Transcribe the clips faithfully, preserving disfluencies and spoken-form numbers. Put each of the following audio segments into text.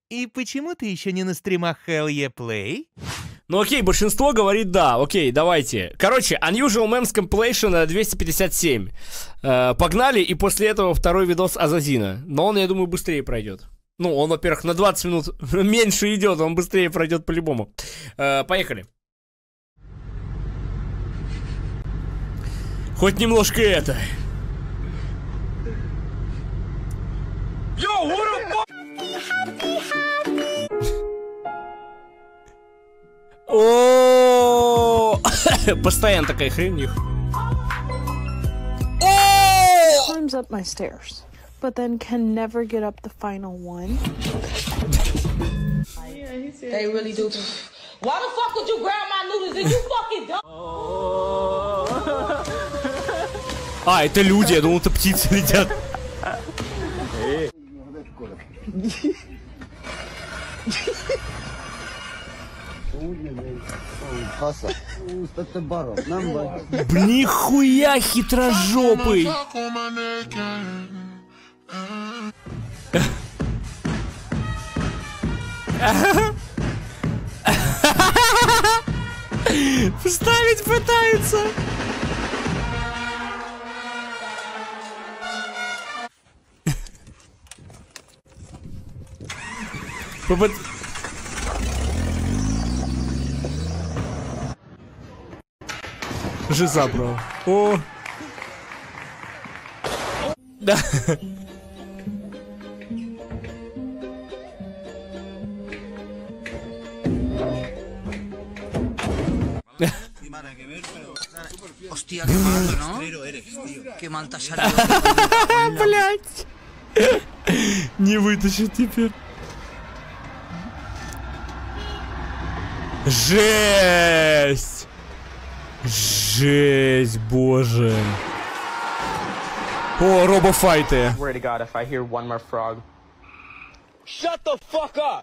И почему ты еще не на стримах Hell Yeah Play? Ну окей, большинство говорит да. Окей, давайте. Короче, Unusual Memes Compilation двести пятьдесят семь. Э, погнали, и после этого второй видос Азазина. Но он, я думаю, быстрее пройдет. Ну, он, во-первых, на двадцать минут меньше идет, он быстрее пройдет по-любому. Э, поехали. Хоть немножко это. Yo, what the fuck? О, постоянно такая хрень у них. Climbs up my stairs, but then can never get up the final one. They really do. Why the fuck would you grab my noodles and you fucking dumb? А, это люди, я думал, это птицы летят. Блин, хуя хитрожопый. Вставить пытается. Попыт... Жиза, бро. О. Да. Hostia, qué malo, ¿no? Qué mal te ha salido. Блять. Не вытащит теперь. Жесть! Жесть, боже. О, робофайты. Swear to God, if I hear one more frog. Shut the fuck up!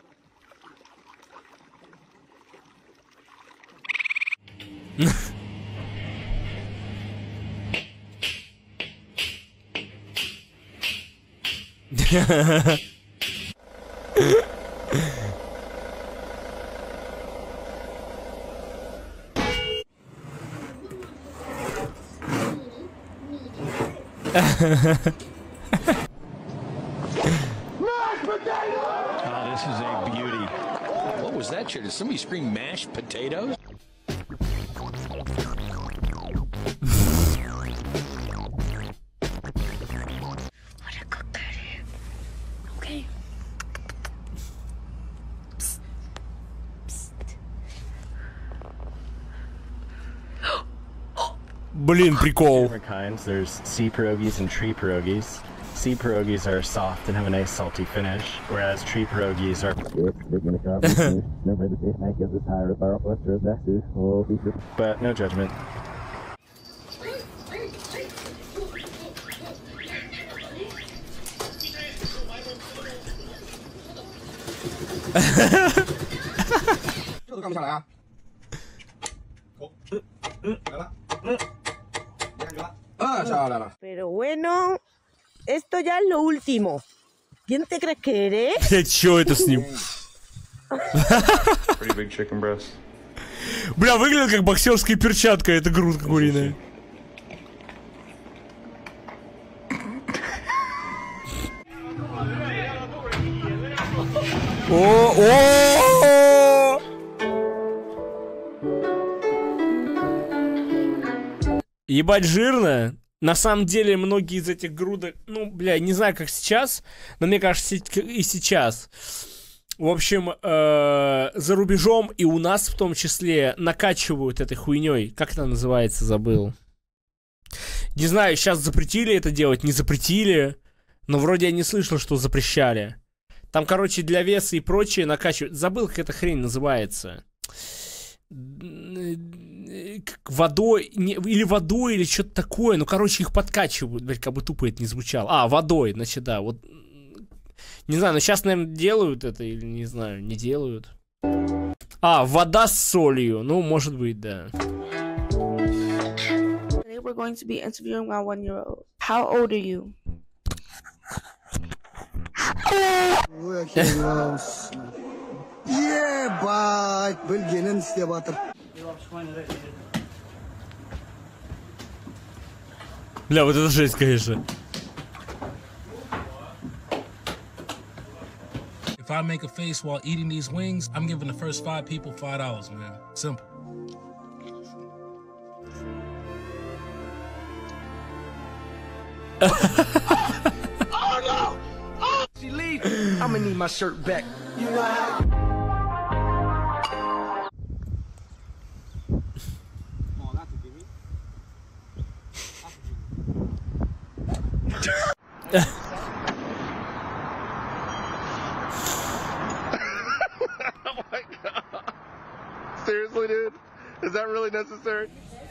Oh, this is a beauty. What was that shit? Did somebody scream mashed potatoes? Okay. Блин, прикол. Different kinds. There's sea pierogies and tree pierogies. Sea pierogies are soft and have a nice salty finish, whereas tree pierogies are. But no judgment. Pero bueno, esto ya es lo último. ¿Quién te crees que eres? Блять, чё это с ним? Pretty big chicken breast. Бля, выглядит как боксерская перчатка, это грудка куриная. О-о-о! Ебать жирно. На самом деле многие из этих грудок, ну, бля, не знаю, как сейчас, но мне кажется, и сейчас. В общем, э, за рубежом и у нас в том числе накачивают этой хуйней. Как это называется, забыл. Не знаю, сейчас запретили это делать, не запретили, но вроде я не слышал, что запрещали. Там, короче, для веса и прочее накачивают. Забыл, как эта хрень называется. Водой, не, или водой, или что-то такое. Ну, короче, их подкачивают. Блядь, как бы тупо это не звучало. А, водой, значит, да. Вот. Не знаю, но сейчас, наверное, делают это, или не знаю, не делают. А, вода с солью. Ну, может быть, да. Today we're going to be interviewing our one-year-old. How old are you? Ебать, бөлгенін істеп жатыр. Бля, вот это жесть, конечно. If I make a face while eating these wings, I'm giving the first five people five dollars, man. Simple. Oh no! Oh, she leave. I'm gonna need my shirt back. You know Oh my god. Seriously, dude? Is that really necessary?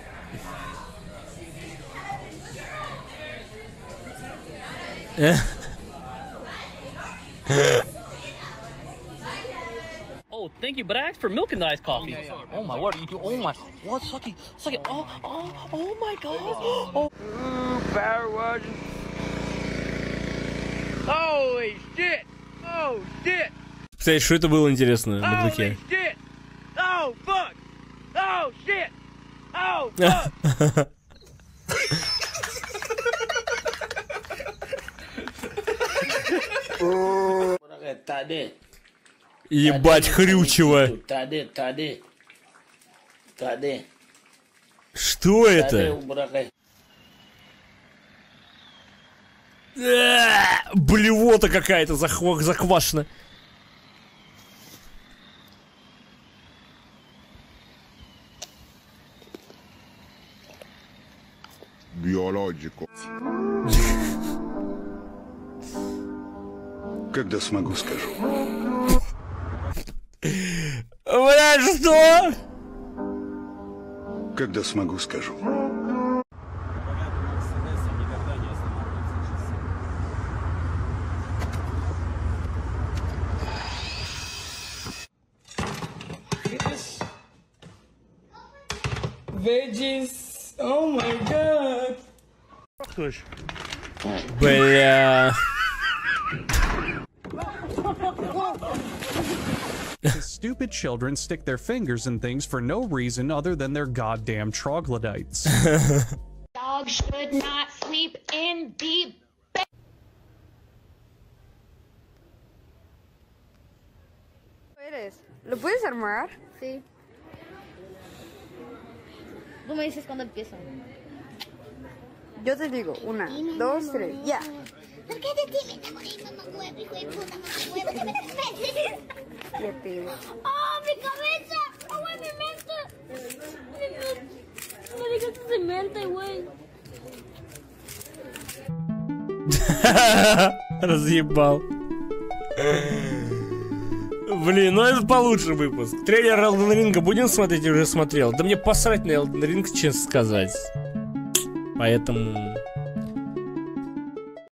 Oh, thank you, but I asked for milk in the iced coffee. Oh, oh my word, you do. Oh my, what? Suck it, suck it. Oh, oh, oh my god. Oh. Ooh, power washing. Holy shit! Oh shit! Кстати, что это было интересно в бардаке? Holy shit! Oh fuck! Oh shit! Oh fuck! Ебать, хрючево. Таде, таде, таде. Что это? Блевота какая-то захва- заквашена. Биологику. Когда смогу, скажу. Бля, что? Когда смогу, скажу. Veggies. Oh my god. Бля. Stupid children stick their fingers in things for no reason other than their goddamn troglodytes. Dogs should not sleep in the bed. ¿Eres? ¿Lo puedes armar? Sí. Tú me dices cuando empiezo. Yo te digo, una, dos, tres, ya. ¿Por qué te tienes bonito, mamá, hijo de puta, mamá, huevo? ¿Qué me metes? Ya pido. ¡Oh, mi cabeza! ¡Oh, güey, mi mente! Mi mente. No digas que se mente, güey. Разъебал. Блин, ну это получше выпуск. Трейлер Elden Ring будем смотреть, я уже смотрел. Да мне посрать на Elden Ring, честно сказать. Поэтому...